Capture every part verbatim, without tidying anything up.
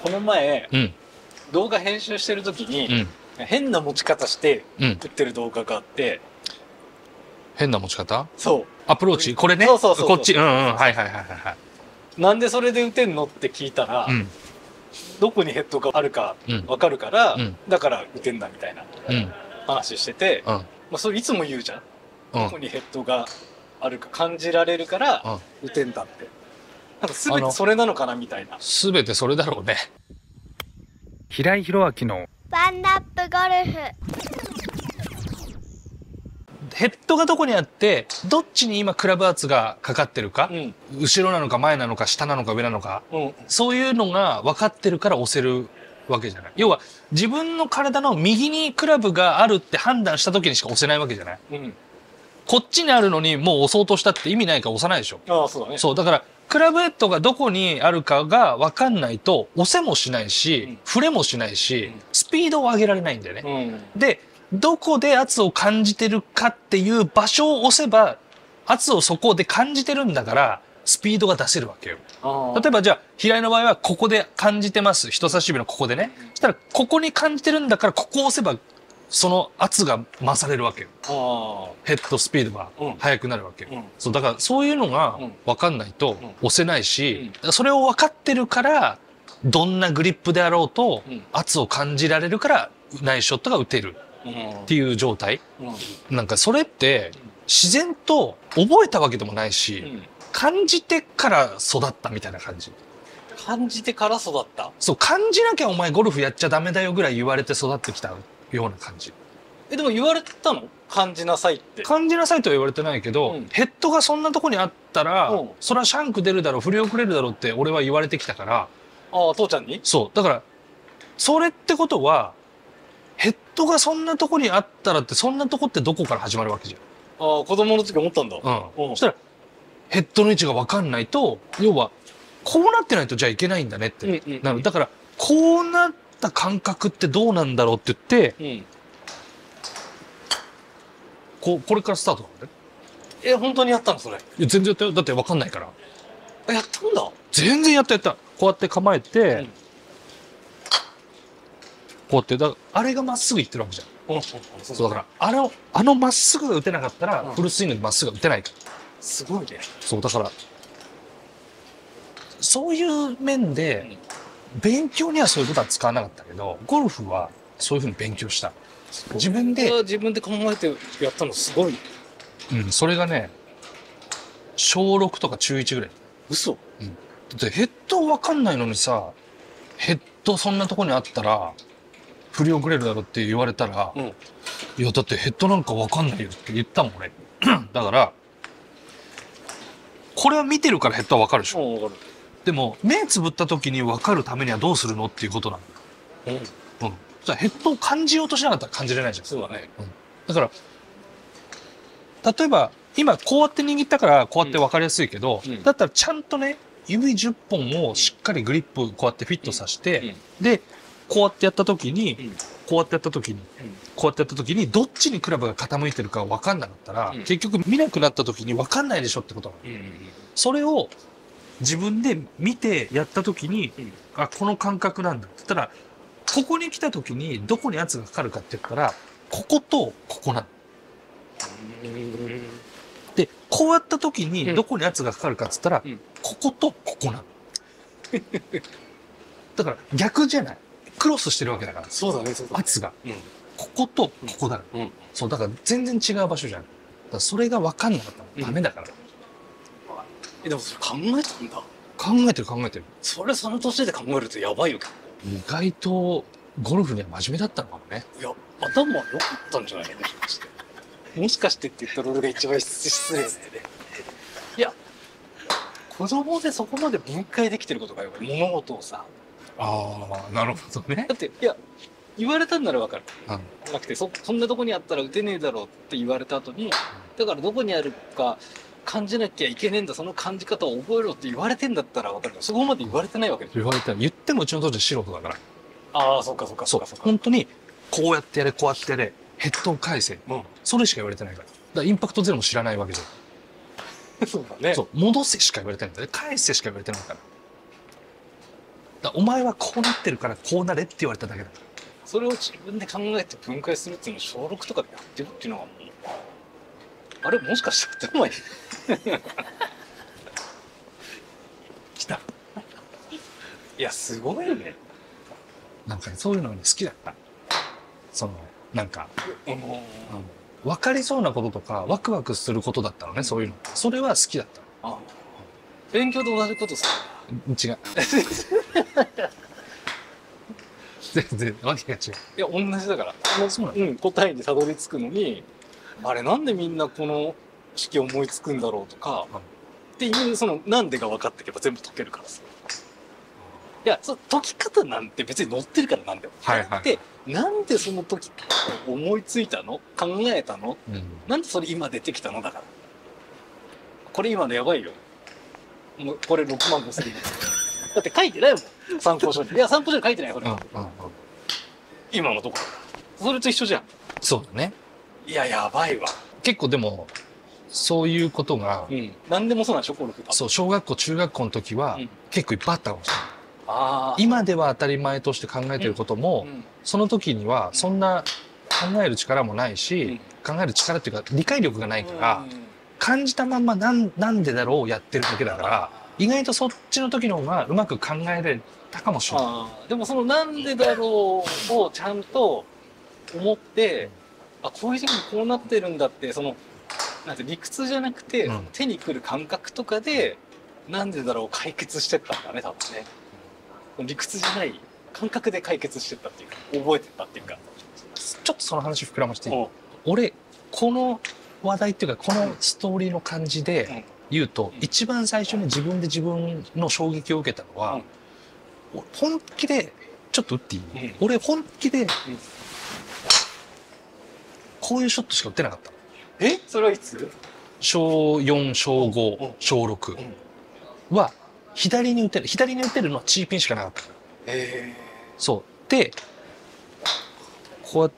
この前、 うん、 動画編集してる時に、 うん、 変な持ち方してうん。 売ってる動画があって、 変な持ち方？ そう。 アプローチこれね。 そうそうそうそう。 こっち。うんうん。はいはいはいはいはい。 なんでそれで打てんのって聞いたら、 うん、 どこにヘッドがあるかうん、 わかるから、 うん、 だから打てんだみたいなうん、 話してて、 うん、 まあそれいつも言うじゃん。 うんどこにヘッドがあるか感じられるからうん。 打てんだって。なんか全てそれなのかなみたいな。 すべてそれだろうね。 平井宏明のワンナップゴルフ。 ヘッドがどこにあって、どっちに今クラブ圧がかかってるか、 うん。 後ろなのか前なのか下なのか上なのか、 うん。 そういうのが分かってるから押せるわけじゃない。要は自分の体の右にクラブがあるって判断した時にしか押せないわけじゃない。 うん。 こっちにあるのにもう押そうとしたって意味ないから押さないでしょ。 ああ、そうだね。 そう。だから、クラブヘッドがどこにあるかが分かんないと、押せもしないし、 うん、 触れもしないし、 うん、 スピードを上げられないんだよね。 うん。 で、どこで圧を感じてるかっていう場所を押せば、圧をそこで感じてるんだから、スピードが出せるわけよ。 ああ。 例えばじゃあ、平井の場合はここで感じてます。人差し指のここでね。そしたら、ここに感じてるんだから、ここを押せば、その圧が増されるわけよ。 ああ。 ヘッドスピードが速くなるわけよ。 うん、 そう、だからそういうのが分かんないと押せないし、うん、それを分かってるから、どんなグリップであろうと、圧を感じられるから、ナイスショットが打てるっていう状態。うん、なんかそれって、自然と覚えたわけでもないし、うん、感じてから育ったみたいな感じ。 感じてから育った？ そう、感じなきゃお前ゴルフやっちゃダメだよぐらい言われて育ってきたような感じ。 え、でも言われてたの？感じなさいって。 感じなさいとは言われてないけど、うん、ヘッドがそんなとこにあったら、うん、それはシャンク出るだろう、振り遅れるだろうって俺は言われてきたから。ああ、父ちゃんに？そう。 だから、それってことは、ヘッドがそんなとこにあったらって、そんなとこってどこから始まるわけじゃん。 ああ、子供の時思ったんだ。 うん。そしたら、ヘッドの位置がわかんないと、要は、こうなってないとじゃあいけないんだねって。うんうんうん、なる。だから、こうなった感覚ってどうなんだろうって言って、うん、こう、これからスタートなんだよ。 え、本当にやったのそれ？いや、全然やったよ。だってわかんないから。 あ、やったんだ。 全然やったやった。こうやって構えて、うん、こうやって、だあれがまっすぐ行ってるわけじゃん。うん、そうだから、あの、あのまっすぐが打てなかったら、うん、フルスイングでまっすぐが打てないから。 すごいね。そう、だから、 そういう面で、勉強にはそういうことは使わなかったけど、ゴルフはそういうふうに勉強した。自分で。 自分で考えてやったのすごい。 うん、それがね、小ろくとか中いちぐらい。 嘘？ うん。だってヘッドわかんないのにさ、ヘッドそんなとこにあったら、振り遅れるだろって言われたら、うん、いや、だってヘッドなんかわかんないよって言ったもん、俺。だから、これは見てるからヘッドはわかるでしょ。 うん、わかる。 でも、目つぶった時に分かるためにはどうするのっていうことなんだよ。うん。うん。そしたらヘッドを感じようとしなかったら感じれないじゃん。 そうだね。 うん。だから、例えば、今こうやって握ったからこうやって分かりやすいけど、うん、だったらちゃんとね、指じゅっぽんをしっかりグリップこうやってフィットさせて、うんうん、で、こうやってやった時に、うん、こうやってやった時に、うん、こうやってやった時に、どっちにクラブが傾いてるか分かんなかったら、うん、結局見なくなった時に分かんないでしょってことなの。うんうんうん、それを、自分で見てやった時に、うん、あ、この感覚なんだって言ったら、ここに来た時にどこに圧がかかるかって言ったら、こことここなの。で、こうやった時にどこに圧がかかるかって言ったら、うん、こことここなの。だから逆じゃない。クロスしてるわけだから。 そうだね、そうだね。 圧が、うん。こことここだから、うん。そう、だから全然違う場所じゃん。だからそれが分かんなかったらダメだから。うん、 え、でもそれ考えたんだ。 考えてる考えてる。 それその年で考えるとやばいよ。 意外とゴルフには真面目だったのかもね。 いや、頭は良かったんじゃないの？もしかしてって言ったら俺が一番失礼だよね。いや、子供でそこまで分解できてることがよ、物事をさ。 ああ、なるほどね。 だって、いや、言われたんならわかる。うん。なくて、そ、そんなとこにあったら打てねえだろうって言われた後に、だからどこにあるか、感じなきゃいけねえんだ、その感じ方を覚えろって言われてんだったら分かる。そこまで言われてないわけですよ。 言われてない。言ってもうちの当時は素人だから。 ああ、そっかそっかそっかそっか。 本当に、こうやってやれ、こうやってやれ、ヘッドを返せ。うん。それしか言われてないから。だからインパクトゼロも知らないわけじゃん。 そうだね。 そう。戻せしか言われてないんだね。返せしか言われてないから。 だお前はこうなってるからこうなれって言われただけだ。 それを自分で考えて分解するっていうのを小ろくとかでやってるっていうのはもう、あれもしかして頭いい来た。 いやすごいよね。 なんかそういうのが好きだった。そのなんか、 うんうん、分かりそうなこととかワクワクすることだったのね、そういうの。それは好きだったの。 あ、勉強と同じことさ。 違う。全然わけが違う。 いや同じだから。 そうなの。 うん、答えにたどり着くのに、あれなんでみんなこの式思いつくんだろうとか、 うん、 っていうそのなんでが分かっていけば全部解けるからさ。いや、そ解き方なんて別に載ってるからなんだよ。 はいはい。 で、なんでその時思いついたの？考えたの？ うん、 なんでそれ今出てきたのだから。これ今のやばいよ。もうこれろくまんごせんえん。だって書いてないもん。参考書に。いや、参考書に書いてないよ、これ。 うんうんうん、 今のところ。それと一緒じゃん。 そうだね。 いや、やばいわ。 結構でも、そういうことが、 うん。何でもそうなんでしょ、これ。 そう、小学校、中学校の時は、 うん、 結構いっぱいあったかもしれない。 あ今では当たり前として考えてることも、 うんうん、 その時にはそんな考える力もないし、うん、考える力っていうか理解力がないから、うん、感じたまんまなんなんでだろうをやってるだけだから、意外とそっちの時の方がうまく考えられたかもしれない。 あ、でもそのなんでだろうをちゃんと思って、あ、こういう時にこうなってるんだって、そのなんて理屈じゃなくて、うん、手にくる感覚とかでなんでだろうを解決してったんだね、多分ね。理屈じゃない感覚で解決してったっていうか、覚えてったっていうか。 ちょっとその話膨らましていい？俺この話題っていうかこのストーリーの感じで言うと、うん、一番最初に自分で自分の衝撃を受けたのは、うん、本気でちょっと打っていい？うん、俺本気で、うん、こういうショットしか打ってなかったの。 え？それはいつ？ しょうよん、しょうご、うん、しょうろくは左に打てる。左に打てるのはチーピンしかなかった。 へー。 そう。で、こうやって、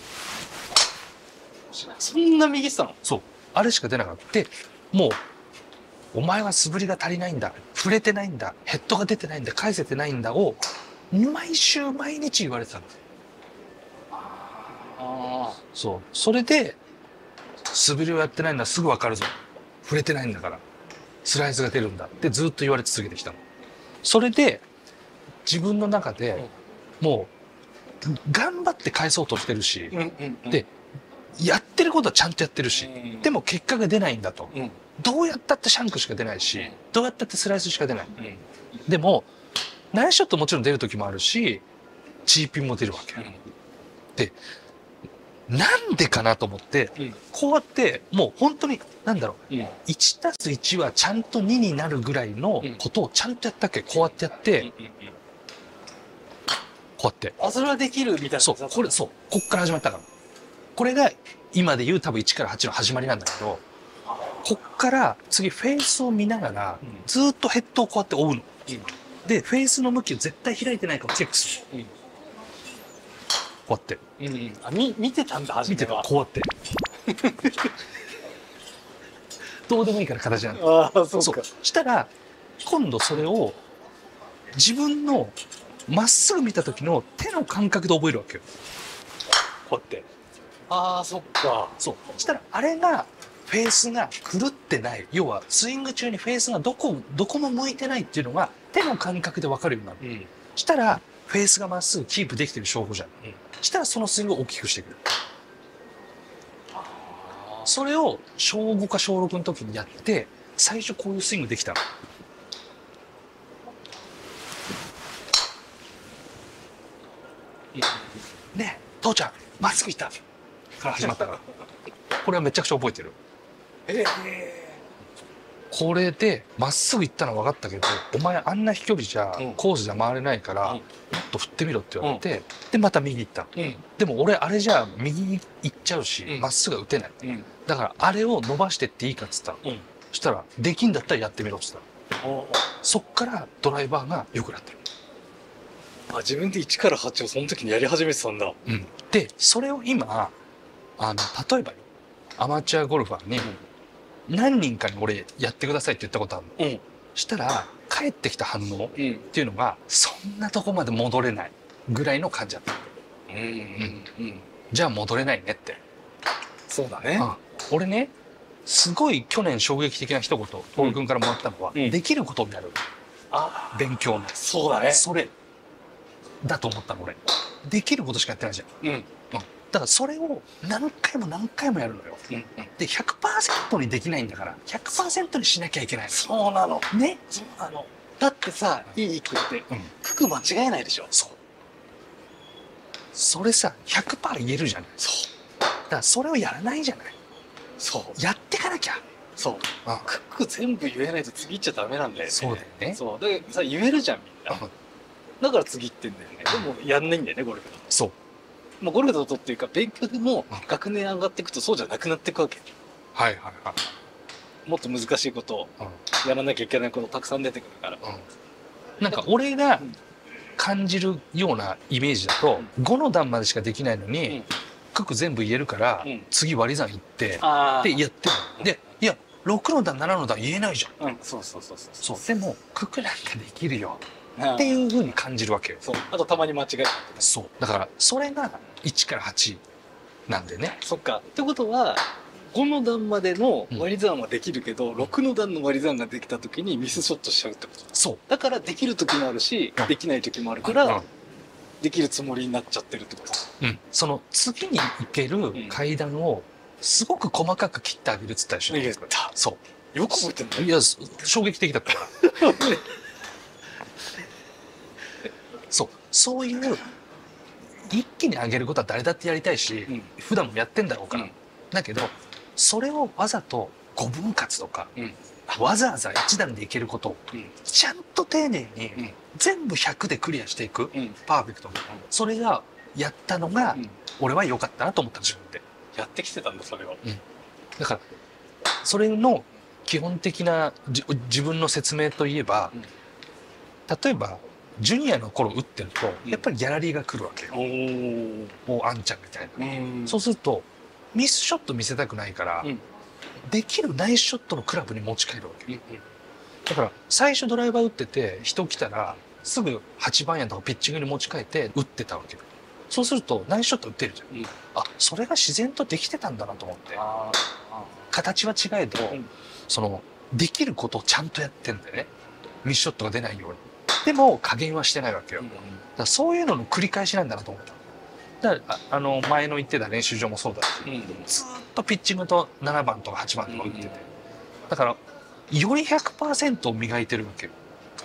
そんな右したの？ そう。あれしか出なかった。もう、お前は素振りが足りないんだ。触れてないんだ。ヘッドが出てないんだ。返せてないんだを、毎週毎日言われてたんです。 ああ。 そう。それで、素振りをやってないのはすぐわかるぞ。触れてないんだから。スライスが出るんだってずっと言われ続けてきたの。それで自分の中でもう頑張って返そうとしてるし、うんうんうん、でやってることはちゃんとやってるし、うん、でも結果が出ないんだと、うん、どうやったってシャンクしか出ないし、うん、どうやったってスライスしか出ない、うん、でもナイスショットもちろん出る時もあるしチーピンも出るわけ、うん、でなんでかなと思って、うん、こうやってもう本当になんだろう、うん、いちたすいちはちゃんとにになるぐらいのことをちゃんとやったっけ、こうやってやって、うんうんうん、こうやってあ、それはできるみたいな。 そうこれそうこっから始まったからこれが今で言う多分いちからはちの始まりなんだけどこっから次フェースを見ながら、うん、ずっとヘッドをこうやって追うの、うん、でフェースの向きを絶対開いてないかをチェックする、うん、こうやって、 うんうん、あみ見てたんだ初めは。 見てたこうやってどうでもいいから形なんだ。 ああ、そうか。 そうしたら今度それを自分のまっすぐ見た時の手の感覚で覚えるわけよ。こうやって。 ああ、そっか。 そう。したらあれがフェースが狂ってない。要はスイング中にフェースがどこどこも向いてないっていうのが手の感覚で分かるようになる。うん、したらフェースがまっすぐキープできてる証拠じゃん。うん、したらそのスイングを大きくしてくる。それをしょうごかしょうろくの時にやって最初こういうスイングできたの。ねえ父ちゃんまっすぐ行ったから始まったからこれはめちゃくちゃ覚えてる。 ええこれでまっすぐ行ったのは分かったけどお前あんな飛距離じゃコースじゃ回れないから、うん、もっと振ってみろって言われて、うん、でまた右行った、うん、でも俺あれじゃ右に行っちゃうしま、うん、っすぐは打てない、うん、だからあれを伸ばしてっていいかっつったら、うん、そしたらできんだったらやってみろっつったら、うん、そっからドライバーが良くなってる。 あ、自分でいちからはちをその時にやり始めてたんだ。 うん、でそれを今あの例えばよアマチュアゴルファーに何人かに俺やってくださいって言ったことあるの、うん、したら返ってきた反応っうんていうのがそんなとこまで戻れないぐらいの感じだった。 うんうんうんじゃあ戻れないねって。 そうだね。 あ俺ねすごい去年衝撃的な一言徹君からもらったのは、 うんできることになるあ勉強のそうだね。 それだと思ったの俺。できることしかやってないじゃん。 うんだからそれを何回も何回もやるのよ。 うんうんで ひゃくパーセント にできないんだから ひゃくパーセント にしなきゃいけないの。 そうなの。 ね。 そうなの。だってさ、いい句ってうん。 服間違えないでしょ。 そう。それさ ひゃくパーセント 言えるじゃない。 そうだからそれをやらないじゃない。 そうやってかなきゃ。 そう。 あ句全部言えないと次行っちゃダメなんだよね。 そうだよね。 そう。だからさ、言えるじゃん、みんな。だから次行ってんだよね。でもやんないんだよね、ゴルフだと。 そう。 まあ、ゴルフだとっていうか、勉強でも学年上がっていくとそうじゃなくなっていくわけ。 はいはいはい。 もっと難しいことをうんやらなきゃいけないことたくさん出てくるから。 うん、なんか俺が感じるようなイメージだと、ごの段までしかできないのに、 うん九九全部言えるから、 うん次割り算行ってあでやってる。でいやろくの段ななの段言えないじゃん。 うん、そうそうそうそう。 そうでも九九なんかできるようんっていう風に感じるわけよ。 そう。あとたまに間違えた。 そうだからそれがいちからはちなんでね。 そっか。ってことは、ごの段までの割り算はできるけど、ろくの段の割り算ができた時にミスショットしちゃうってことだ。 そうだからできる時もあるし、 うんできない時もあるかうんら、できるつもりになっちゃってるってこと。 うん、その次に行ける階段をすごく細かく切ってあげるっつったでしょ。 言ったそよく覚えてんだう。いよ。 やそ衝撃的だったからそうそういう一気に上げることは誰だってやりたいし、 うん普段もやってんだろうから、 うんだけどそれをわざとごぶん割とか、 うんわざわざ一段でいけることをうんちゃんと丁寧にうん全部ひゃくでクリアしていく、 うんパーフェクトに、それがやったのが、 うん俺は良かったなと思った自分で。 やってきてたんだ、それを。 だからそれの基本的なじ自分の説明といえば、 うん例えばジュニアの頃打ってると、 うんやっぱりギャラリーが来るわけよ。 おー。 もうあんちゃんみたいな、 うんそうするとミスショット見せたくないから、 うんできるナイスショットのクラブに持ち帰るわけよ。 うんだから最初ドライバー打ってて人来たらすぐはちばんやとかピッチングに持ち帰って打ってたわけよ。そうするとナイスショット打ってるじゃん、 うんあそれが自然とできてたんだなと思って。 あー形は違えど、 うんそのできることをちゃんとやってんだよね。ミスショットが出ないように。でも加減はしてないわけよ。だからそういうのの繰り返しなんだなと思った。だからああの前の言ってた練習場もそうだし、 うんうんずーっとピッチングとななばんとかはちばんとか打ってて、 うんだからより ひゃくパーセント を磨いてるわけよ。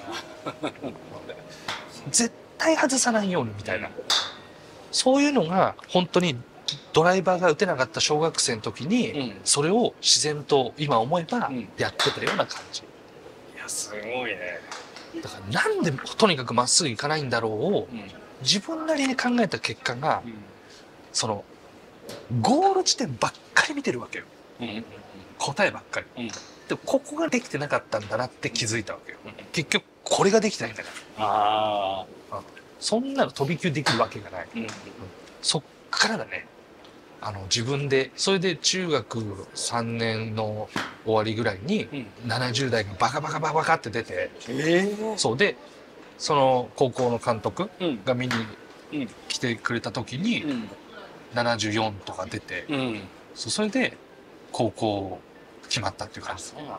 絶対外さないようにみたいな、そういうのが本当にドライバーが打てなかった小学生の時に、 うんそれを自然と今思えばうんやってたような感じ。 いや、すごいね。 だからなんでとにかくまっすぐいかないんだろうをうん自分なりに考えた結果が、 うんそのゴール地点ばっかり見てるわけよ。 うんうん答えばっかり。 うんでもここができてなかったんだなって気づいたわけよ。 うん結局これができてないんだからあそんなの飛び級できるわけがない。 ーうんそっからだね。あの自分でそれで中学さんねんの終わりぐらいにうんななじゅう代がバカバカバカバカって出て、 ええそうでその高校の監督うんが見にうん来てくれた時にうんななじゅうよんとか出て、 うんそうそれで高校決まったっていう感じ。 そうなんだ。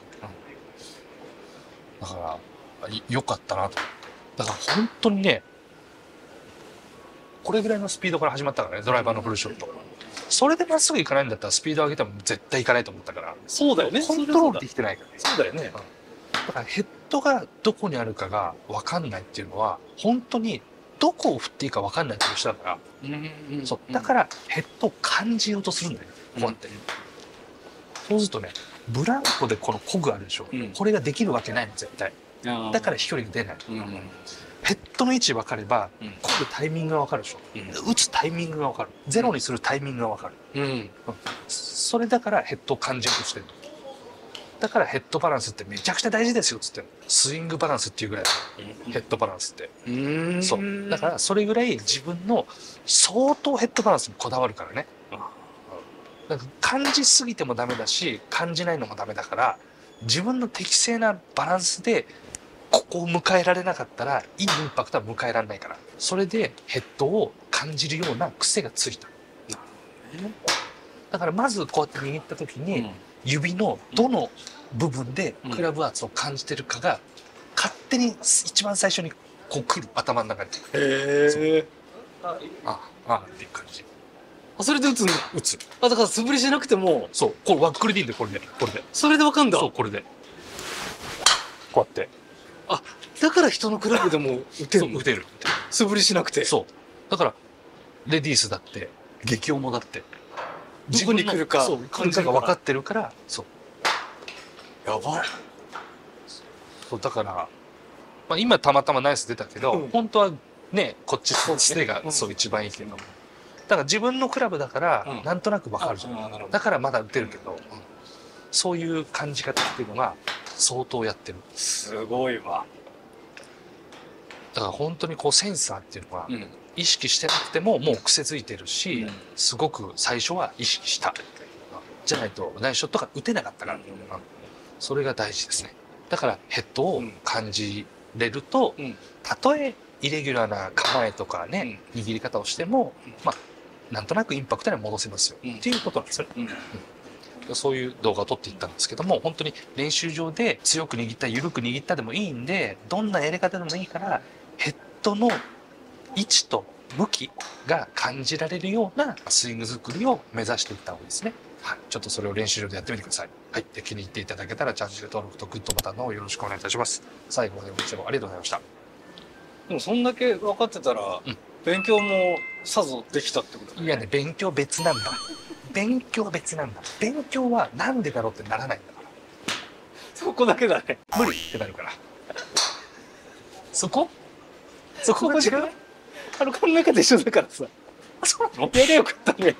だからい良かったなと。だから本当にねこれぐらいのスピードから始まったからね、ドライバーのフルショット。それでまっすぐ行かないんだったらスピード上げても絶対行かないと思ったから、 そうだよね。 コントロールできてないからね。 そうだよね。 だからヘッドがどこにあるかが分かんないっていうのは本当にどこを振っていいか分かんないっていう人だから、 うんうんそうだからヘッドを感じようとするんだよね、こうやって、そうするとねブランコでこのコグあるでしょ、 うんこれができるわけないの絶対。 らだから飛距離が出ない。 うんうんヘッドの位置分かればうんこぐタイミングが分かるでしょ、 うん打つタイミングが分かる、ゼロにするタイミングが分かる、 うんそれだからヘッドを感じようとしてる。だからヘッドバランスってめちゃくちゃ大事ですよっつってんの。スイングバランスっていうぐらいヘッドバランスって、 うんそうだからそれぐらい自分の相当ヘッドバランスにこだわるからね。だから感じすぎてもダメだし感じないのもダメだから自分の適正なバランスでここを迎えられなかったらいいインパクトは迎えられないから、それでヘッドを感じるような癖がついた。だからまずこうやって握った時に指のどの部分でクラブ圧を感じてるかが勝手に一番最初にこう来る、頭の中に。へえ。ああっていう感じ。 あ、それで打つんだ。 打つ。 あ、だから素振りしなくても。 そう、これワックルでいいんだよ、これで、これで。 それでわかんだ。 そう、これで。こうやって。 あ、だから人のクラブでも打てる。 そう、打てる。 素振りしなくて。 そう。だからレディースだって激重だってどこに来るか感じが分かってるから、そう。 やば。 そうだから、まあ、今たまたまナイス出たけど、うん、本当はねこっちステがそう一番いいけど、だから自分のクラブだから、うん、なんとなく分かるじゃん、うん、だからまだ打てるけど、うん、そういう感じ方っていうのが相当やってる。 すごいわ。 だから本当にこうセンサーっていうのは、うん意識してなくてももう癖づいてるし、うん、すごく最初は意識したじゃないとナイスショットが打てなかったから、うん、それが大事ですね。だからヘッドを感じれると、うん、たとえイレギュラーな構えとかね、うん、握り方をしても、うん、まあなんとなくインパクトには戻せますよ、うん、っていうことなんですよね、うんうん、そういう動画を撮っていったんですけども、本当に練習場で強く握った緩く握ったでもいいんで、どんなやり方でもいいからヘッドの位置と向きが感じられるようなスイング作りを目指していった方がいいですね。はい、ちょっとそれを練習場でやってみてください。はい、で気に入っていただけたらチャンネル登録とグッドボタンの方よろしくお願いいたします。最後までご視聴ありがとうございました。 でもそんだけ分かってたら、うん、勉強もさぞできたってことだね。 いやね、勉強別なんだ。勉強別なんだ。勉強はなんでだろうってならないんだから。 そこだけだね。 無理ってなるから。そこ？そこが違う？ あの考え方一緒だからさ。 あ、そうなの？ やりゃよかったね。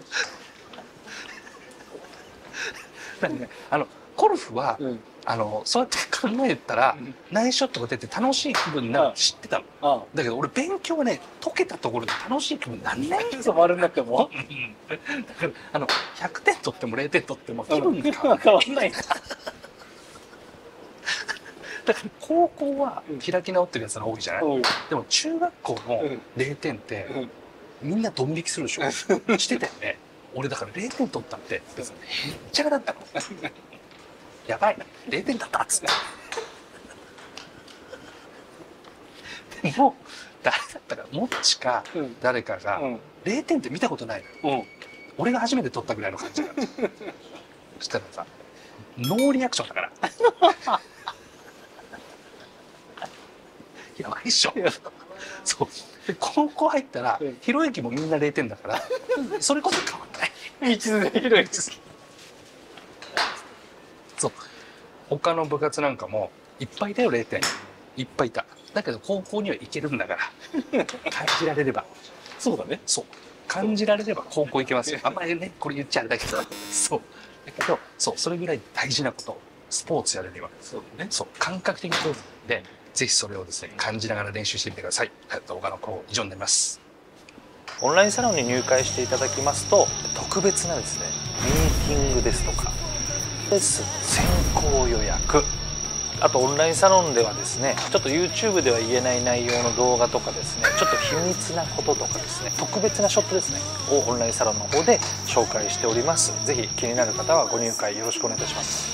なんかね、あのゴルフは、うん、あのそうやって考えたら、うん、ナイスショットが出て楽しい気分になるの知ってたの。ああだけど俺勉強はね解けたところで楽しい気分にならない。 そう丸の中も。 だからあのひゃくてん取ってもれいてん取っても気分が変わらない。だから高校は開き直ってるやつが多いじゃない、うん、でも中学校のれいてんって、うん、みんなドン引きするでしょしてたよね。俺だかられいてん取ったって別にへっちゃらだったのやばいれいてんだったっつってでも誰だったかもっちか誰かが、うん、れいてんって見たことないの、うん、俺が初めて取ったぐらいの感じなのそしたらさノーリアクションだからやばいっしょ。そうで高校入ったら、うん、ひろゆきもみんなれいてんだからそれこそ変わんない道連れひろゆきそう他の部活なんかもいっぱいいたよれいてんいっぱいいた。だけど高校には行けるんだから感じられればそうだね。 そう感じられれば高校行けますよ。あんまりねこれ言っちゃあれだけどそうだけどそうそれぐらい大事なことスポーツやるにはそうだね。そう感覚的にでぜひそれをですね感じながら練習してみてください。動画の方以上になります。オンラインサロンに入会していただきますと特別なですねミーティングですとかレッスン先行予約、あとオンラインサロンではですねちょっと YouTube では言えない内容の動画とかですねちょっと秘密なこととかですね特別なショットですねをオンラインサロンの方で紹介しております。ぜひ気になる方はご入会よろしくお願いいたします。